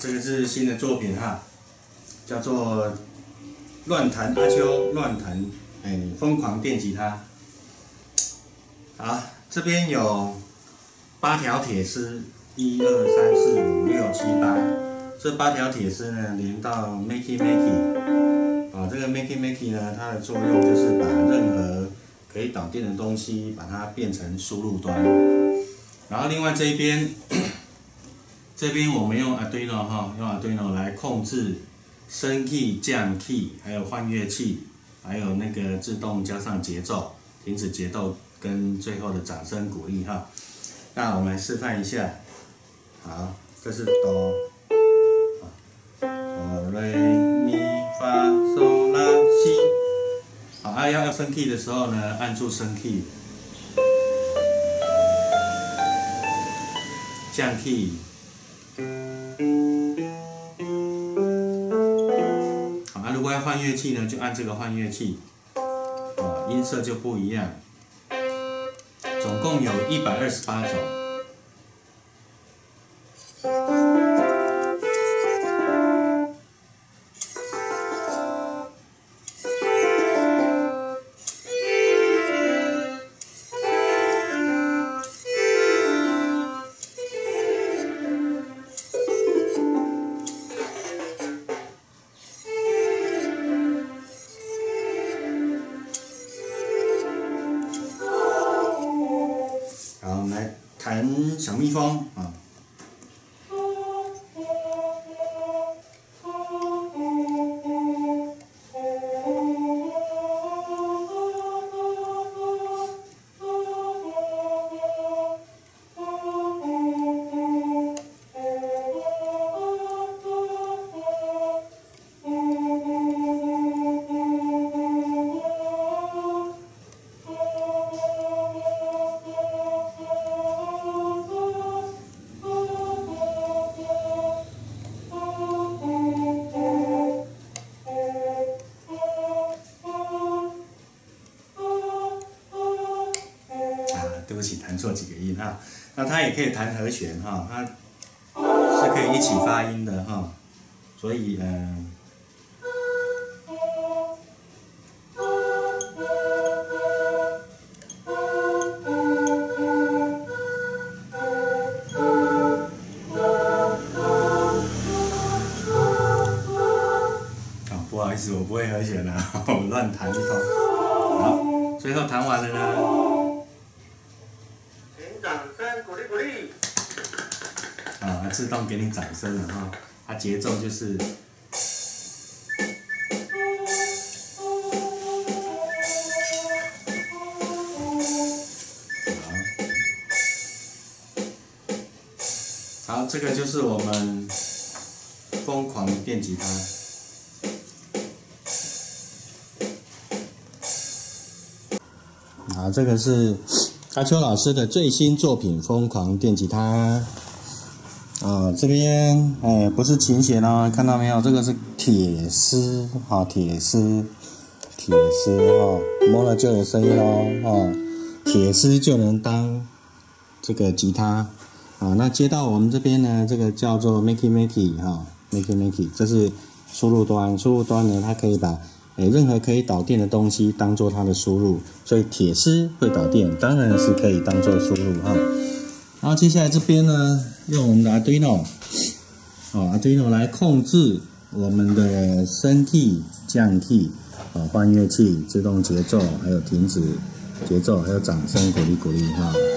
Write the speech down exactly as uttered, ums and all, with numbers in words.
这个是新的作品哈，叫做乱弹阿秋乱弹，哎，疯狂电吉他。好，这边有八条铁丝，一二三四五六七八，这八条铁丝呢连到 Makey Makey， 啊，这个 Makey Makey 呢，它的作用就是把任何可以导电的东西，把它变成输入端。然后另外这一边。这边我们用 Arduino 哈，用 Arduino 来控制升 key、降 key， 还有换乐器，还有那个自动加上节奏、停止节奏跟最后的掌声鼓励哈。那我们来示范一下。好，这是哆、哆、来、咪、发、嗦、拉、西。好，啊要要升 key 的时候呢，按住升 key， 降 key。好，啊，如果要换乐器呢，就按这个换乐器，啊，音色就不一样。总共有一百二十八种。弹小蜜蜂啊，对不起，弹错几个音哈。那它也可以弹和弦哈，它是可以一起发音的哈。所以嗯、呃，啊，不好意思，我不会和弦啊，我乱弹一通。好，最后弹完了呢。 掌声鼓励鼓励！ 啊，自动给你掌声了哈，它节奏就是。好，好，这个就是我们疯狂电吉他。好，这个是阿秋老师的最新作品《疯狂电吉他》啊，这边哎不是琴弦哦，看到没有？这个是铁丝，哈、哦，铁丝，铁丝哈，摸了就有声音喽，哦，铁丝就能当这个吉他啊。那接到我们这边呢，这个叫做 Makey Makey 哈、哦、，Makey Makey， 这是输入端，输入端呢，它可以把诶，任何可以导电的东西当做它的输入，所以铁丝会导电，当然是可以当做输入哈。然后接下来这边呢，用我们的 Arduino， 哦 Arduino 来控制我们的升 key、降 key， 啊，换乐器、自动节奏，还有停止节奏，还有掌声鼓励鼓励哈。